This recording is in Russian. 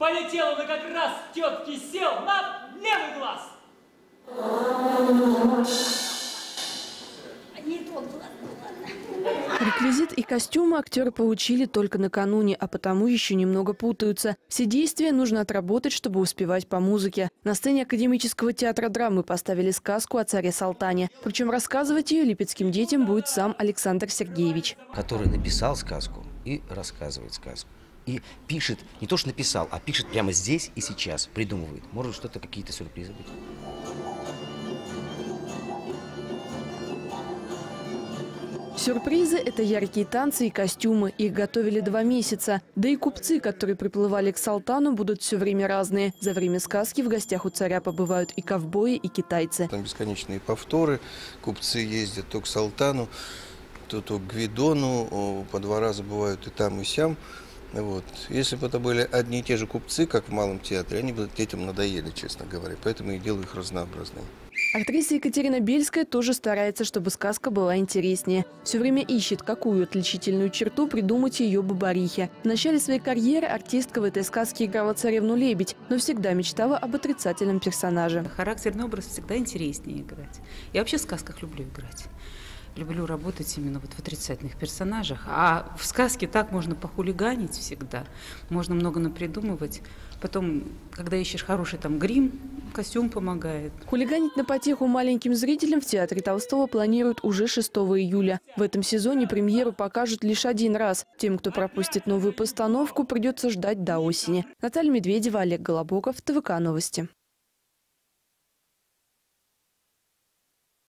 Полетел он и как раз тетки сел на левый глаз. Реквизит и костюмы актеры получили только накануне, а потому еще немного путаются. Все действия нужно отработать, чтобы успевать по музыке. На сцене Академического театра драмы поставили сказку о царе Салтане. Причем рассказывать ее липецким детям будет сам Александр Сергеевич. Который написал сказку и рассказывает сказку. И пишет, не то что написал, а пишет прямо здесь и сейчас, придумывает. Может что-то, какие-то сюрпризы быть. Сюрпризы – это яркие танцы и костюмы. Их готовили 2 месяца. Да и купцы, которые приплывали к Салтану, будут все время разные. За время сказки в гостях у царя побывают и ковбои, и китайцы. Там бесконечные повторы. Купцы ездят то к Салтану, то к Гвидону. По 2 раза бывают и там, и сям. Вот. Если бы это были одни и те же купцы, как в Малом театре, они бы детям надоели, честно говоря. Поэтому я делаю их разнообразными. Актриса Екатерина Бельская тоже старается, чтобы сказка была интереснее. Все время ищет, какую отличительную черту придумать ее бабарихе. В начале своей карьеры артистка в этой сказке играла царевну-лебедь, но всегда мечтала об отрицательном персонаже. Характерный образ всегда интереснее играть. Я вообще в сказках люблю играть. Люблю работать именно вот в отрицательных персонажах. А в сказке так можно похулиганить всегда. Можно много напридумывать. Потом, когда ищешь хороший там грим, костюм помогает. Хулиганить на потеху маленьким зрителям в театре Толстого планируют уже 6 июля. В этом сезоне премьеру покажут лишь 1 раз. Тем, кто пропустит новую постановку, придется ждать до осени. Наталья Медведева, Олег Голобоков, ТВК Новости.